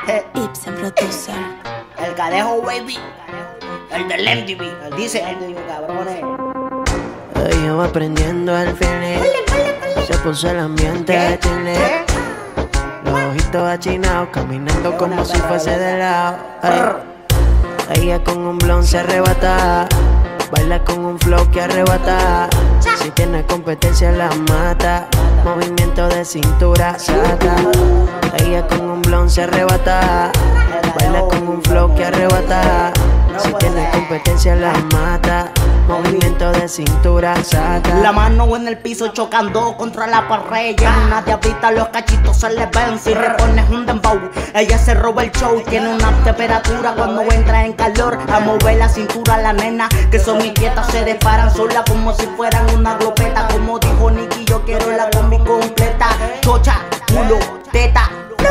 Ibsen Producer. El Cadejo Baby, el del MTV, el dice MTV, cabrones. Ella va aprendiendo el feeling. Se puso el ambiente de Chile. Los ojitos achinados, caminando como si fuese de lado. Ella con un blon se arrebata. Baila con un flow que arrebata. Si tiene competencia la mata. Movimiento de cintura saca. Ella con un blon se arrebata. Baila con un flow que arrebata. Si tiene competencia la mata. Movimiento de cintura saca. La mano en el piso chocando contra la pared. En una diablita los cachitos se le ven. Si repones un dembow, ella se roba el show. Tiene una temperatura cuando entra en calor. A mover la cintura la nena, que son mis quietas, se disparan sola como si fueran una glopeta. Como dijo Nicky, yo quiero la combi completa. Chocha, culo, teta.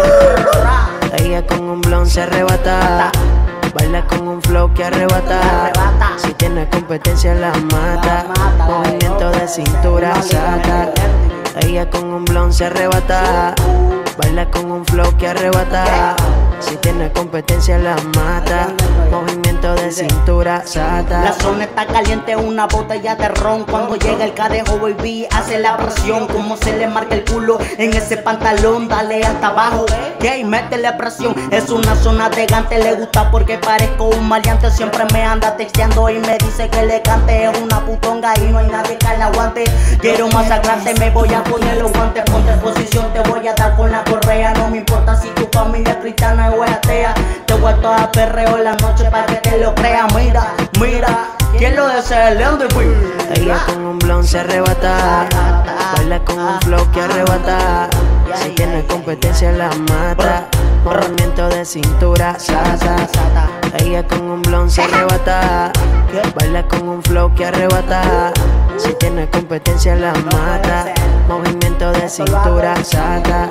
Ella con un blon se arrebata. Baila con un flow que arrebata. Si tiene competencia la mata. Movimiento de cintura saca. Ella con un blon se arrebata. Baila con un flow que arrebata. Si tiene competencia la mata. Movimiento de cintura saca. La zona está caliente, una botella de ron. Cuando llega el Cadejo Baby, hace la presión. Como se le marca el culo en ese pantalón. Dale hasta abajo, y métele presión. Es una zona de gante, le gusta porque parezco un maleante. Siempre me anda texteando y me dice que le cante. Es una putonga y no hay nadie que la aguante. Quiero masacrarte, me voy a poner los guantes. Ponte en posición, te voy a dar con la correa. No me importa si tu familia es cristiana o es atea. Te vuelto a perreo en la noche para que te lo creas. Mira, mira, ¿quién lo desea? El MTV. Ella con un blon se arrebata. Baila con un flow que arrebata. Si tiene competencia la mata. Movimiento de cintura saca. Ella con un blon se arrebata. Baila con un flow que arrebata. Si tiene competencia la mata. Movimiento de cintura saca.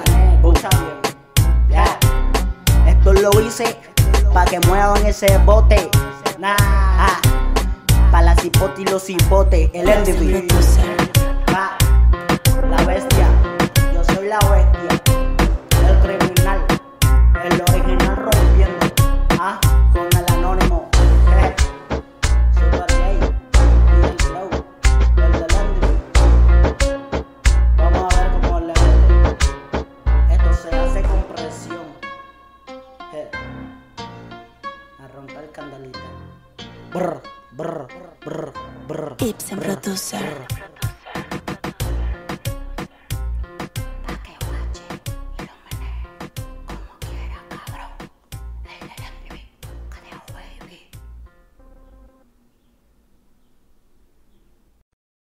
Esto lo hice pa' que muevan ese bote. Pa' la cipote y los cipotes. El MTV. La bestia. Yo soy la bestia. El criminal. El original rompiendo. Con el anónimo. Super gay. Y el flow. El del MTV. Vamos a ver cómo le mete. Esto se hace con presión. A romper candelita. Brr, brr, brr, brr. Ibsen Producer.